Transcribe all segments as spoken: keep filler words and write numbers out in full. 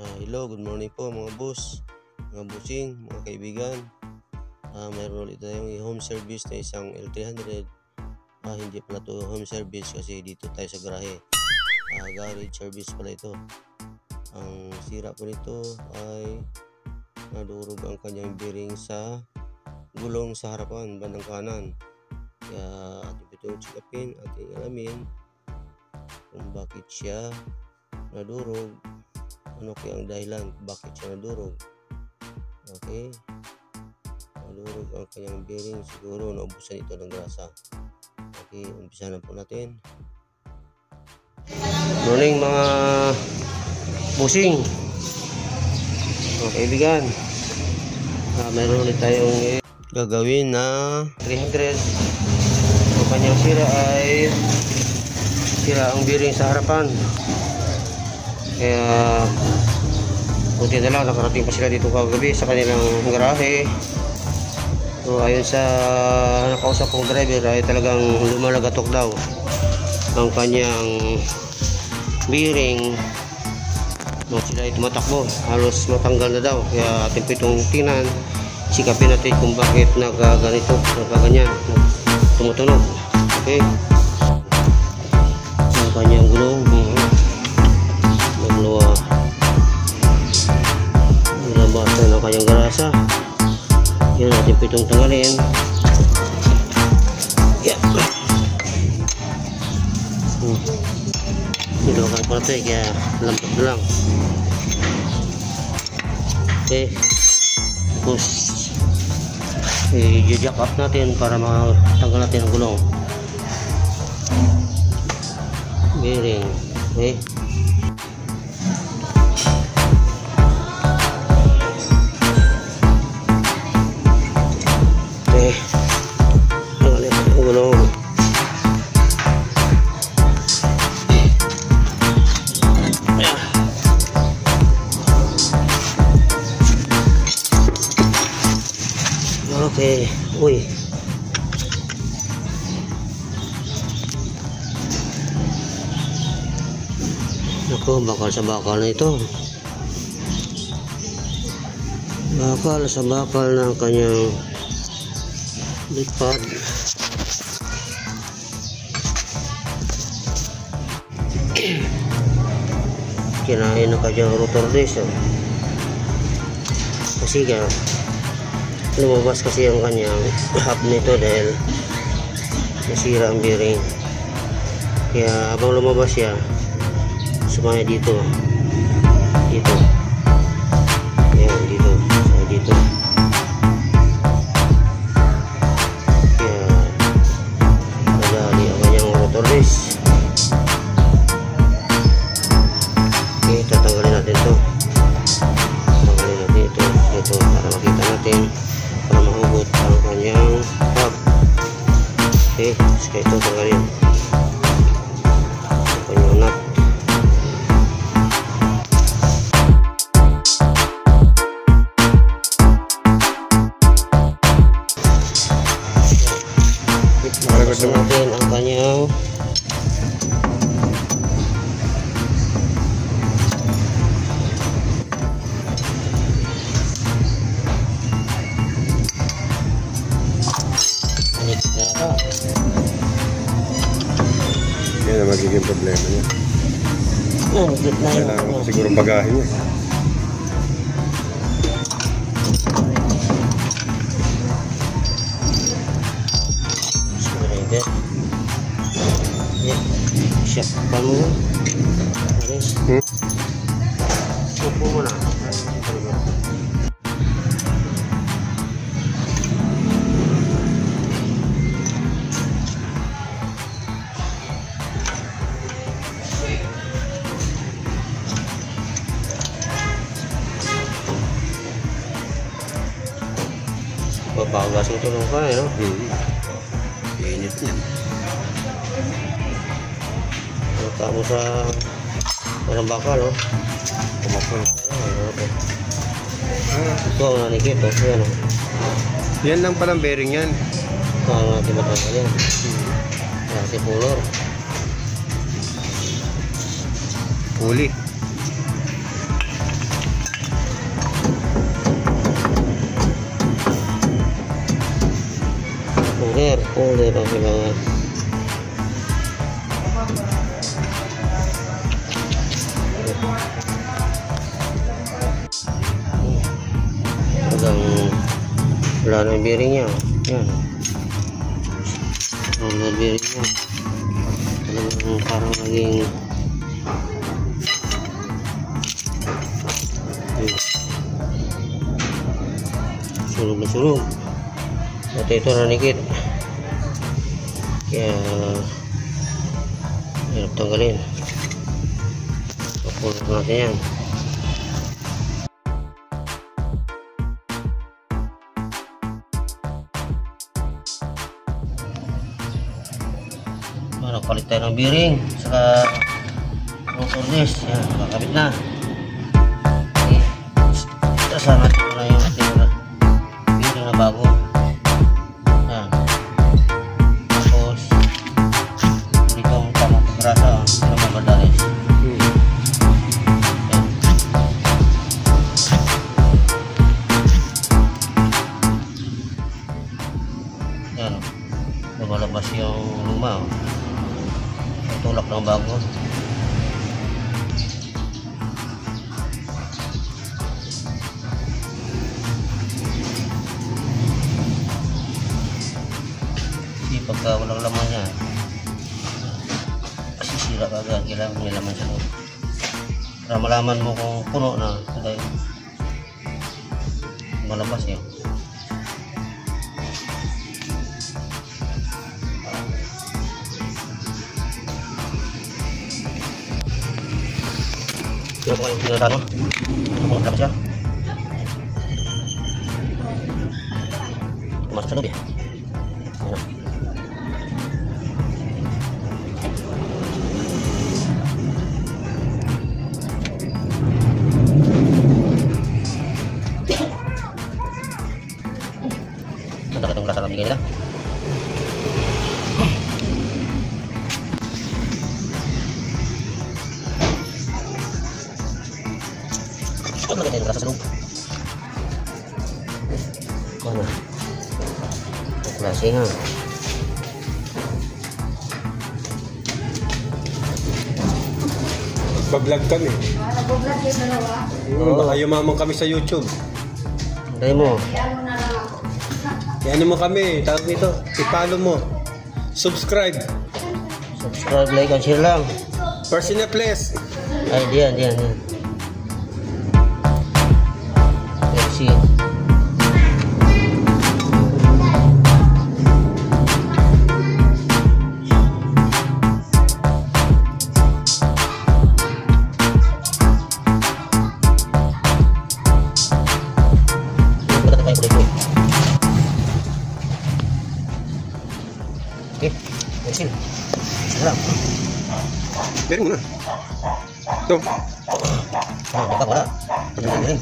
Uh, hello, good morning po mga boss, mga bossing, mga kaibigan. Uh, mayroon ulit tayong home service na isang L three hundred. Uh, hindi pala to home service kasi dito tayo sa garahe. Uh, garage service pala ito. Ang sira po nito ay nadurog ang kanyang bearing sa gulong sa harapan, bandang kanan. Kaya ating itong check-upin, ating alamin kung bakit siya nadurog. Ano kaya ang dahilan bakit siya nadurog? Okay, nadurog ang kanyang bearing, siguro naubusan ito ng grasa. Okay, umpisa na po natin. Morning mga busing, mga kaibigan. Uh, mayroon ulit tayong gagawin na three hundred. Ang kanyang sira ay sira ang bearing sa harapan. Kaya buti na lang nakarating pa sila dito kagabi sa kanilang garahe. So ayon sa nakausap kong driver ay talagang lumalagatok daw ang kanyang bearing nung sila ay tumatakbo, halos matanggal na daw. Kaya ating pitong tingnan, sikapin natin kung bakit nagaganito, nagaganyan, tumutunog. Okay, ang kanyang gulong nagluwa, nilabasan ng kanyang grasa. Yan natin pitong tanggalin. Yeah. Hmm. Nilawakan pa natin kaya lampas na lang. Okay, tapos i-jack up natin para matanggal natin ang gulong bearing. Okay, okay, tanggalin ang gulong. Okay, uy. Naku, bakal sa bakal na ito. Bakal sa bakal ng kanyang lipad. Kinain na kanyang rotor disc. Kasi ka lumabas kasi ang kanyang hub nito dahil nasira ang bearing. Kaya habang lumabas siya, sumaya dito dito yan, dito sumaya dito. Kaya nadali ang kanyang rotor disc. Okay, tatanggalin natin to tatanggalin natin ito ito para makita natin, para mahugot ang kanyang hub. Okay, so ito tanggalin ang kanyang nut. Tapos natin ang kanyang yan ang magiging problema niya. oh, Kailangan mo siguro bagahe niya. Screwdriver. Yeah. Siya pa mo. Alis. Hmm? Upo mo na. Papagas mo tulong ka eh, no? Hmm. Init niya. Punta mo sa parang bakal, no? Kumapol. Ah, ito ang nanikit, no? Yan, no? Yan lang palang bearing yan. Ito ang natin matanggal yan. Kasi pulor. Huli. holder, holder oke banget. Pegang belana bearingnya, ya. Holder bearingnya, kalau sekarang lagi sulung-sulung atau itu ranikit ya, ya tanggalin pukul nantinya. Mana palit tayo ng bearing saka motor disc ya, kakabit na. Okay. Sana na yung ating bearing na bago. Yan. Tapos hindi ka mong tamang pagrasa ng mga badalis. Hmm. Yan. Yan. Lumalabas yung luma. Tulak ng bago. Pagka walang laman niya masisira ka agad, kailangan may laman sa loob para malaman mo kung puno na kaya malabas yun. Kaya po kayong pinatano ano kung dapat siya pumasok sa loob eh. Itong rasa lang bigay nila. Ito maganda yung rasa sa loob. Ano? Ito klase ha. Nagbablog kami. Nagbablog kayo dalawa? Hmm, baka yumaman kami sa YouTube. Dahil mo. Yan mo kami, tawag nito, i-follow mo. Subscribe. Subscribe, like, and share lang. Personal place. Ay, diyan, diyan, diyan. Merci. Oke, dari sini. Sekarang. Biarin muna. Tuh. Nah, buka wala. Ini.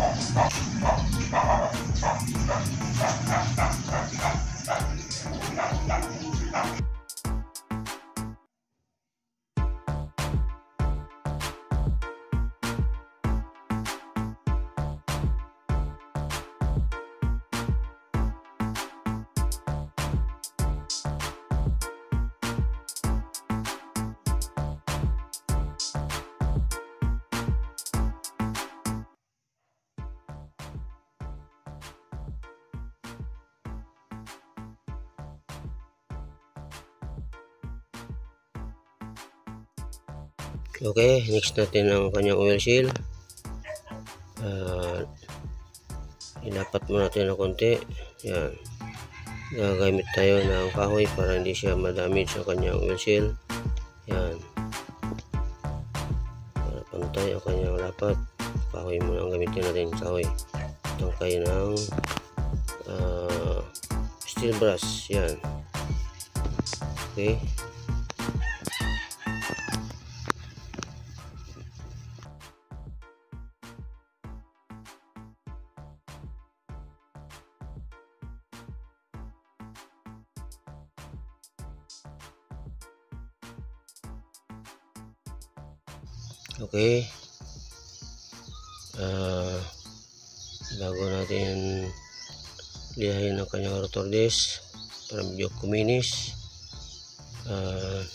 Oke, okay, next natin ang kanyang oil seal. Uh, Inapat mo natin ng konti. Yan. Gagamit tayo ng kahoy para hindi siya madamage sa kanyang oil seal. Yan. Para pantay ang kanyang lapat. Kahoy muna ang gamitin natin, kahoy. Tangkay ng uh, steel brass. Yan. Okay. Oke, okay. uh, bago natin lihain ang kanyang rotor disc, para medyo kuminis. Uh,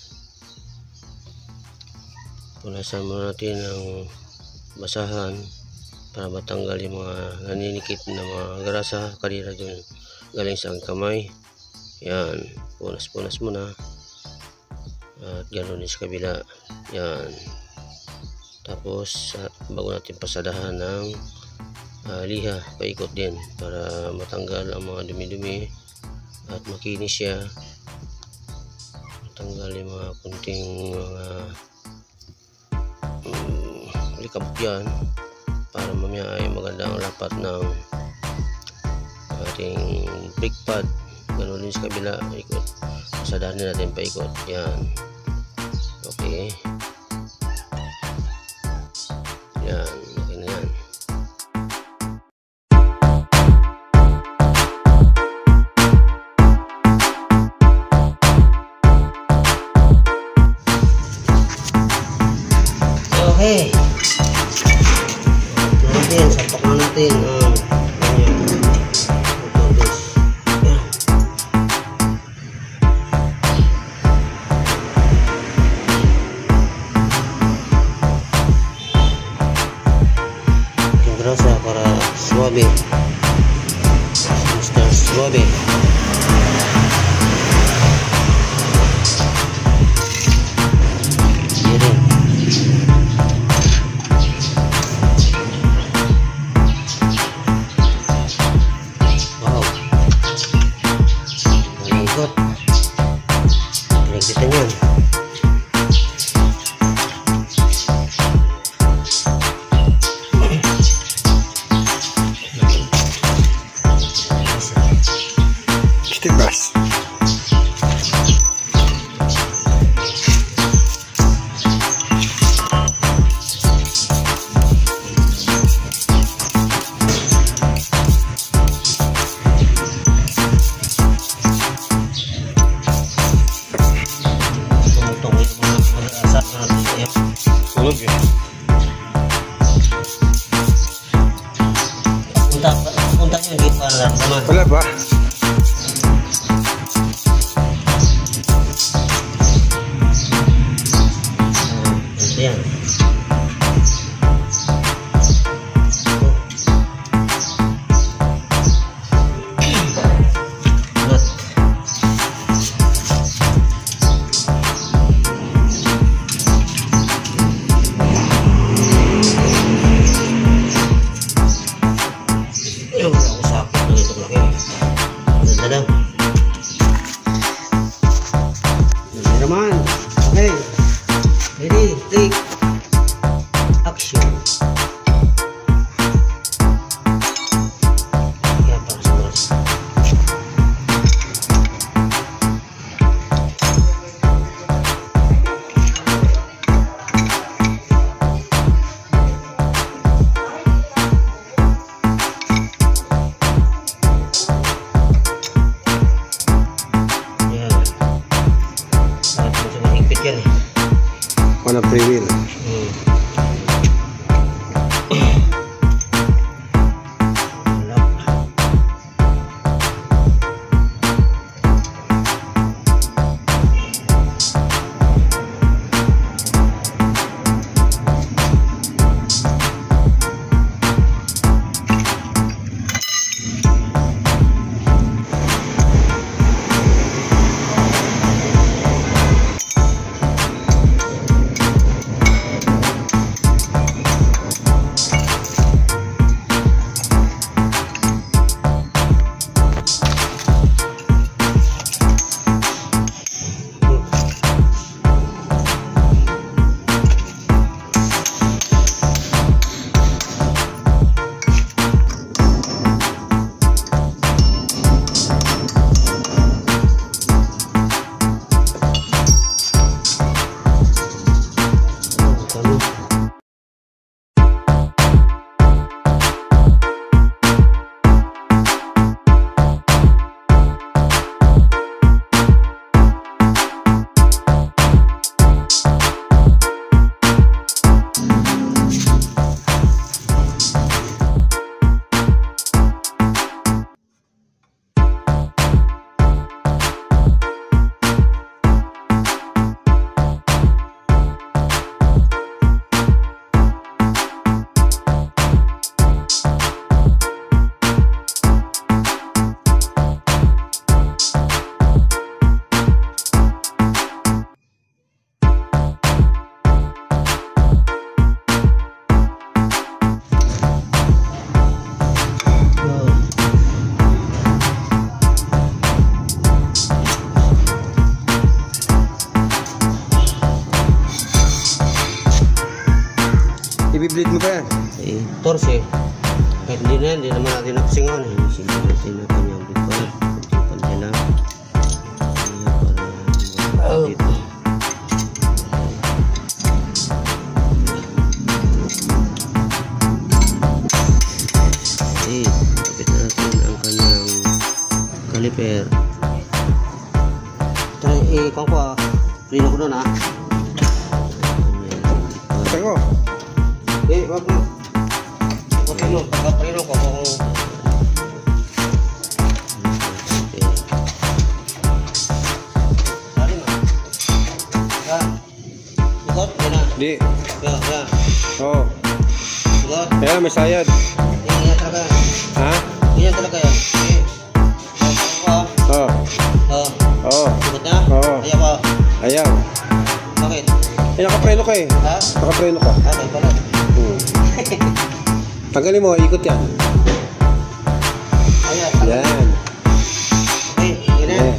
punasan muna natin ng basahan para matanggal yung mga naninikit na mga grasa kanina dun galing sa kamay. Yan, punas-punas muna at ganoon din sa kabila. Yan, tapos uh, bago natin pasadahan ng uh, liha, paikot din para matanggal ang mga dumi-dumi at makinis siya, matanggal yung mga kunting mga um, likab yan para mamaya ay magandang lapat ng ating brake pad. Ganoon din sa kabila, ikot, pasadahan natin paikot. Yan, okay. Yan, okay na yan. Okay. Natin, sapak na natin ang grasa para suabe, mister Suabe. Ini wow, ikut ini kita nyan. Guys. Tulog ya. Punta, puntanya gitu kan sama. Wala ba? Yan. Yung ako sakit na ito laki. Ganda daw. Ganda naman. Okay. Ready, take action. Ya, para semua. Ya, macam macam higpit kan. Wala free will. Hmm. i-bleed mo pa yan. Eh, torse. Kahit hindi na yan, hindi naman natin napasingaw na. Hindi natin na kanyang bito. Pagkipantay lang. Kaya para dito. Eh, kapit natin ang kanyang caliper. Try, eh, kung ko ah. Rino ko doon ah. Patay ko. Eh, wag mo. Prino, pagka-prino ko kung... Sali mo. Yan. Ikot, yan na. Di. Yan, yan. Oo. Ikot. Kaya may sayad. Yan, yan talaga yan. Ha? Yan talaga yan. Eh. Ako ah. Oo. Oo. Oo. Ikot na? Oo. Ayaw pa. Ayaw. Bakit? Eh, nakapreno ka eh. Ha? Nakapreno ka. Ah, tayo pala. Hmm. Tanggalin mo, ikot yan. Ayan. Yan. Okay, yan na. Yeah.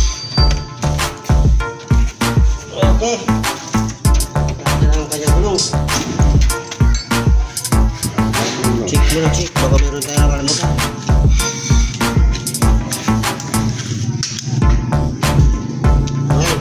Okay. Yan ang kanyang gulong. Check mo na, check. Baka meron tayo nakalimutan. Okay.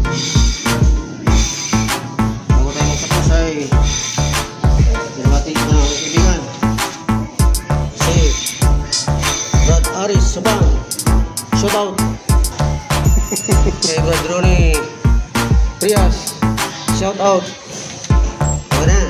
Bago tayo magtapos ay pinamatik na ang kaibigan. Si Brad Aris Sabang. Shout out. Kay Brad Ronnie Prias. Shout out. Okay na.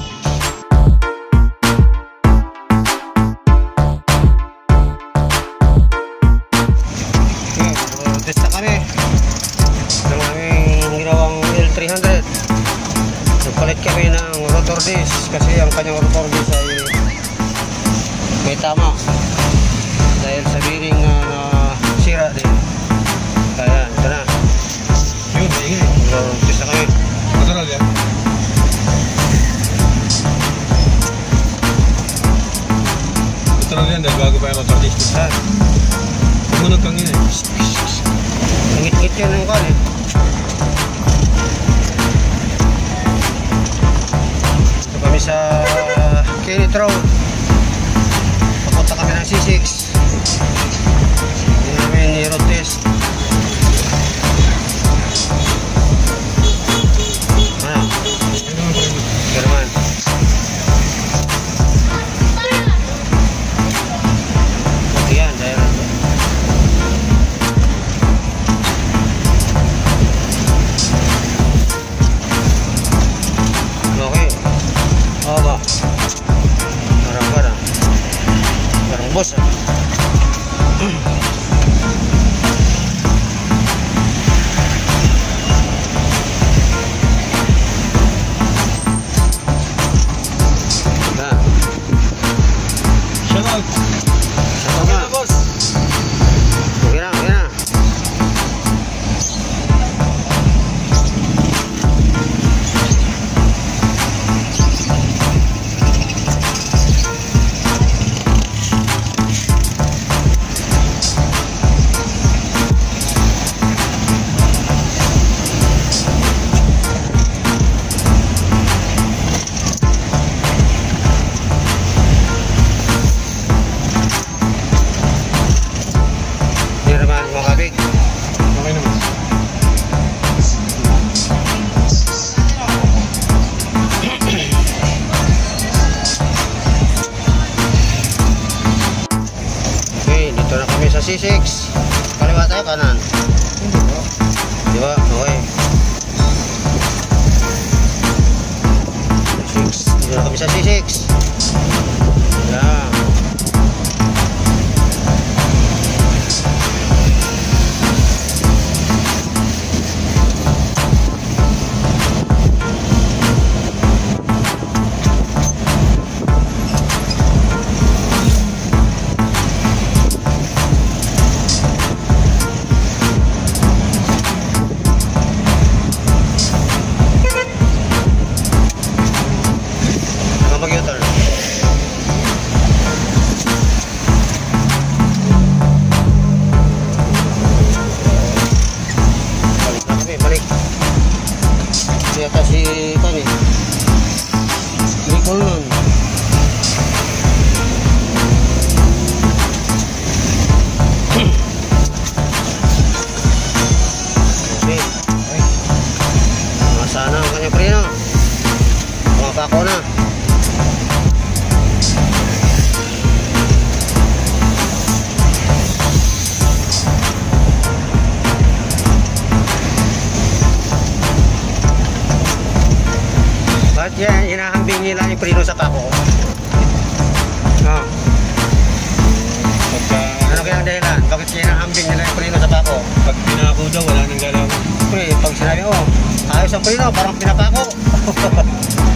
Okay, so test na kami ng aming ginawang L three hundred. Nagpalit kami ng rotor disc kasi ang kanyang rotor disc ay may tama dahil sa bearing na uh, sira din. Kaya ito na. Yun, yun. So, test na kami. Natural yan. Natural yan dahil bago pa yung rotor disc. Saan? Tumunog kang yun eh. Ngit-ngit yan ng kwan eh. Ito kami sa Kenneth Road. Papunta kami ng C six. Hindi namin road test. Ano? German. Yan, dahil okay. Oo ba? Parang parang parang boss ah. Ah. Shout out. Saan ba? boss. Okay na, okay na. Hindi naman mga kabig. Okay naman. Okay, dito na kami sa C six. Kaliwa tayo, kanan. Di ba? Okay. C six. Dito na kami sa C six. Yan. Mga mag-U-turn. nila yung preno sa pako. Ah. Pagka, Ano kaya ang dahilan? Bakit kinahambing nila yung preno sa pako? pag pinako daw, wala nang galaw. Pre, pag sinabi, oh, ayos ang preno, parang pinapako.